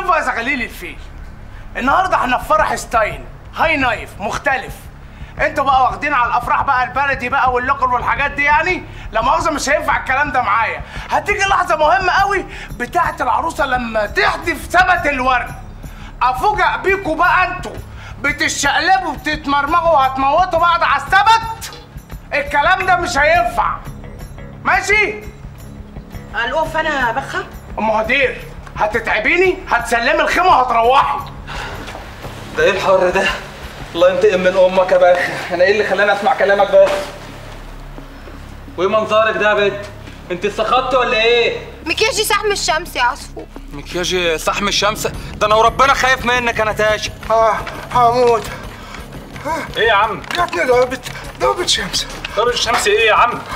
شوفوا يا زغاليل الفيل، النهارده احنا في فرح ستايل هاي نايف مختلف. انتوا بقى واخدين على الافراح بقى البلدي بقى واللوكر والحاجات دي، يعني لا مؤاخذه مش هينفع الكلام ده معايا. هتيجي لحظه مهمه قوي بتاعه العروسه لما تحدف ثبت الورد، افوجئ بيكوا بقى انتوا بتشقلبوا بتتمرمغوا وهتموتوا بعض على الثبت. الكلام ده مش هينفع، ماشي؟ الوف انا بخه. ام هدير هتتعبيني، هتسلمي الخيمه وهتروحي. ده ايه الحر ده؟ الله ينتقم من امك يا باخ، انا ايه اللي خلاني اسمع كلامك بس؟ وايه منظرك ده يا بنت؟ انت اتسخطتي ولا ايه؟ مكياجي سحم الشمس يا عصفور. مكياجي سحم الشمس؟ ده انا وربنا خايف منك يا نتاشا. هموت. ايه يا عم؟ جاتني ضربة شمس. ضربة الشمس ايه يا عم؟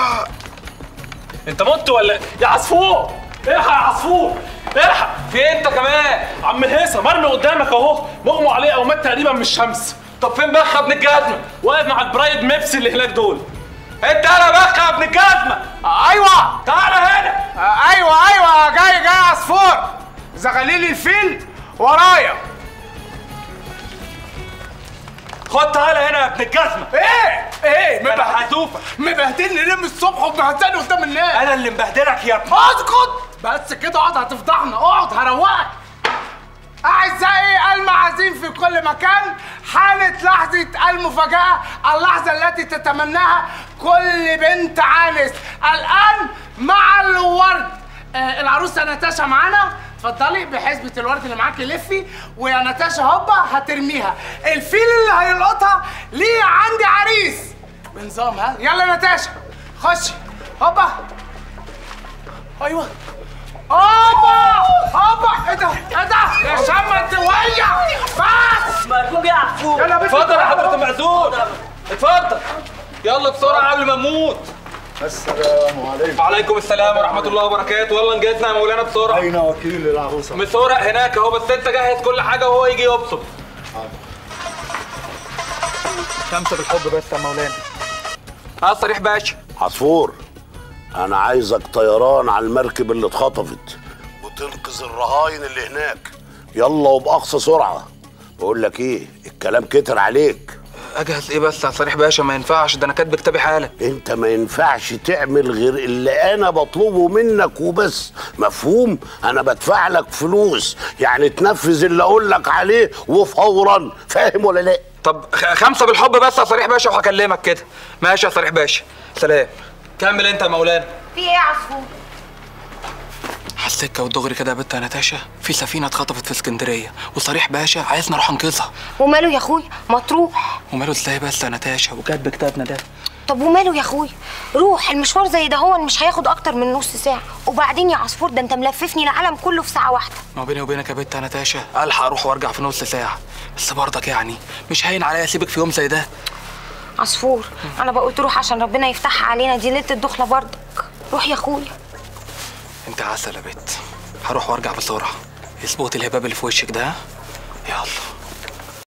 انت مت ولا يا عصفور؟ الحق يا عصفور، الحق. في انت كمان؟ عم هيثم مرمي قدامك اهو، مغمى عليه او مات تقريبا من الشمس. طب فين بخ ابن الجزمه؟ واقف مع البرايد ميبسي اللي هناك دول. انت انا بخ يا ابن الجزمه. ايوه تعالى هنا. ايوه جاي عصفور. زغاليل الفيل ورايا. خد تعالى هنا يا ابن الجزمه. ايه انا هشوفك. مبهدلني ليه من الصبح ومبهدلني قدام الناس؟ انا اللي مبهدلك يا ابني. اسكت بس كده، اقعد هتفضحنا، اقعد هروقك. أعزائي المعازيم في كل مكان، حانت لحظة المفاجأة، اللحظة التي تتمناها كل بنت عانس. الآن مع الورد. العروسة ناتاشا معانا، اتفضلي بحسبة الورد اللي معاكي لفي، ويا ناتاشا هوبا هترميها. الفيل اللي هيلقطها ليه عندي عريس بنظام. ها يلا ناتاشا خشي هوبا. ايوه هوبا. ايه ده يا شمة الدوية بس. مركوب يا عفور. يلا بنت. اتفضل يا حضرة المعزول، اتفضل. يلا بسرعة قبل ما نموت. السلام عليكم. وعليكم السلام ورحمة الله وبركاته. يلا انجزنا يا مولانا بسرعة. أين وكيل العروسة؟ مسورق هناك اهو، بس انت جهز كل حاجة وهو يجي يبصم. شمس بالحب بس يا مولانا. صريح باشا. عصفور، أنا عايزك طيران على المركب اللي اتخطفت وتنقذ الرهاين اللي هناك، يلا وبأقصى سرعة. بقول لك إيه، الكلام كتر عليك. اجهز ايه بس يا صريح باشا؟ ما ينفعش، ده انا كاتب كتابي حالا. انت ما ينفعش تعمل غير اللي انا بطلبه منك وبس، مفهوم؟ انا بدفع لك فلوس، يعني تنفذ اللي اقول لك عليه وفورا، فاهم ولا لا؟ طب 5 بالحب بس يا صريح باشا وهكلمك كده. ماشي يا صريح باشا، سلام. كمل انت يا مولانا. في ايه يا عصفور؟ حسيتك والدغري كده يا بنت يا نتاشا، في سفينه اتخطفت في اسكندريه وصريح باشا عايزنا نروح ننقذها. وماله يا اخويا؟ ما تروح. وماله ازاي بس يا نتاشا؟ وكاتب كتابنا ده. طب وماله يا اخويا؟ روح، المشوار زي ده هو مش هياخد اكتر من نص ساعه. وبعدين يا عصفور ده انت ملففني العالم كله في ساعه واحده. ما بيني وبينك يا بنت يا نتاشا الحق اروح وارجع في نص ساعه، بس برضك يعني مش هين عليا اسيبك في يوم زي ده. عصفور انا بقول تروح عشان ربنا يفتحها علينا، دي ليله الدخله برضك. روح يا اخويا. انت عسل يا بت، هروح وارجع بسرعه. اظبطي الهباب اللي في وشك ده. يلا.